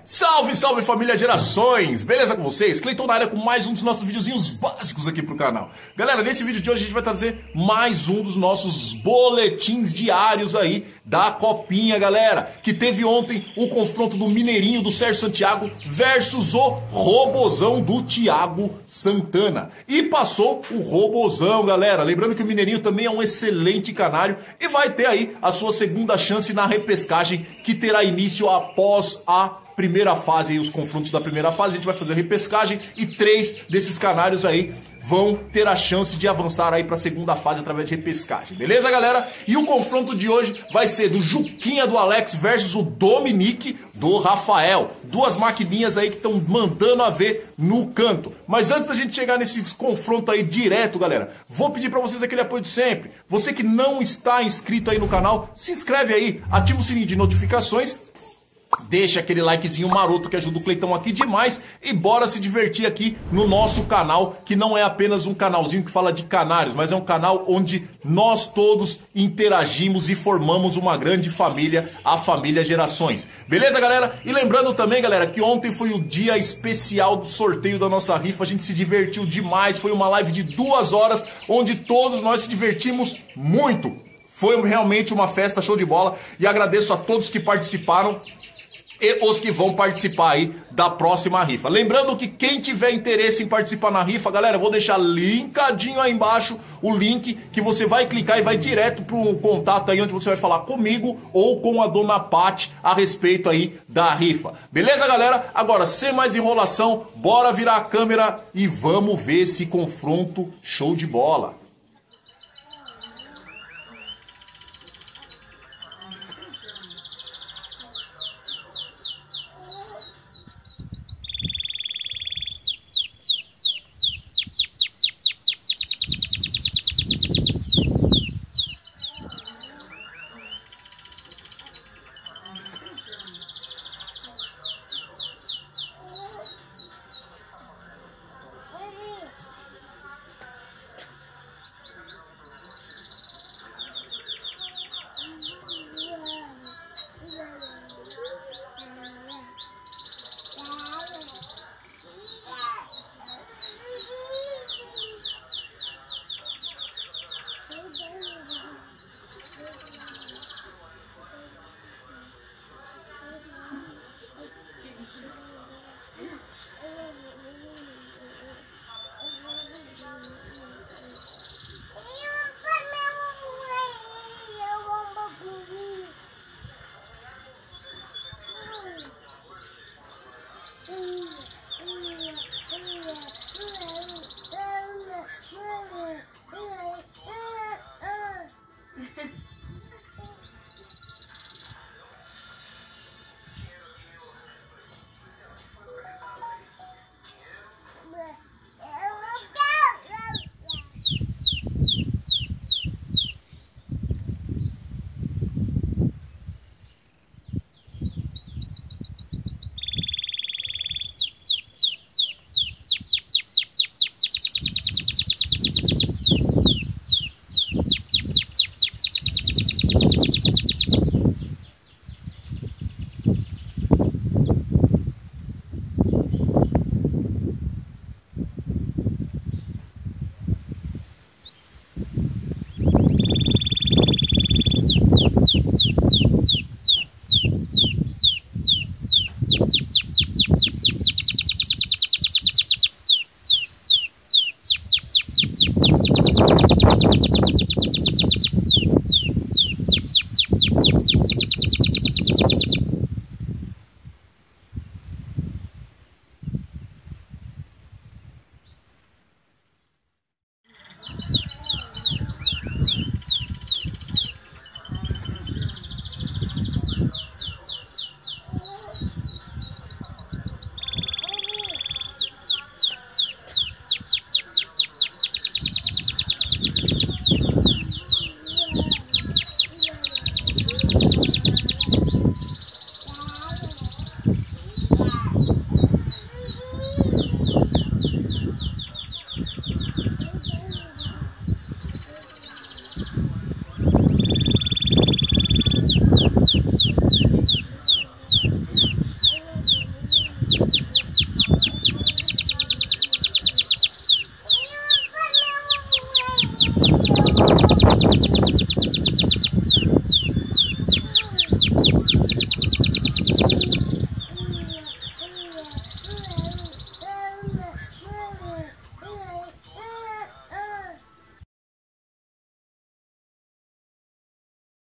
Salve, salve família Gerações! Beleza com vocês? Cleiton na área com mais um dos nossos videozinhos básicos aqui pro canal. Galera, nesse vídeo de hoje a gente vai trazer mais um dos nossos boletins diários aí da Copinha, galera. Que teve ontem o confronto do Mineirinho do Sérgio Santiago versus o Robozão do Thiago Santana. E passou o Robozão, galera. Lembrando que o Mineirinho também é um excelente canário e vai ter aí a sua segunda chance na repescagem que terá início após a primeira fase, aí, os confrontos da primeira fase. A gente vai fazer a repescagem e 3 desses canários aí vão ter a chance de avançar aí para a segunda fase através de repescagem. Beleza, galera? E o confronto de hoje vai ser do Juquinha do Alex versus o Dominique do Rafael. Duas maquininhas aí que estão mandando a ver no canto. Mas antes da gente chegar nesse confronto aí direto, galera, vou pedir para vocês aquele apoio de sempre. Você que não está inscrito aí no canal, se inscreve aí, ativa o sininho de notificações. Deixa aquele likezinho maroto que ajuda o Cleitão aqui demais e bora se divertir aqui no nosso canal, que não é apenas um canalzinho que fala de canários, mas é um canal onde nós todos interagimos e formamos uma grande família, a família Gerações. Beleza, galera? E lembrando também, galera, que ontem foi o dia especial do sorteio da nossa rifa, a gente se divertiu demais, foi uma live de 2 horas, onde todos nós se divertimos muito. Foi realmente uma festa show de bola e agradeço a todos que participaram e os que vão participar aí da próxima rifa. Lembrando que quem tiver interesse em participar na rifa, galera, eu vou deixar linkadinho aí embaixo o link que você vai clicar e vai direto pro contato aí onde você vai falar comigo ou com a dona Paty a respeito aí da rifa. Beleza, galera? Agora, sem mais enrolação, bora virar a câmera e vamos ver esse confronto show de bola.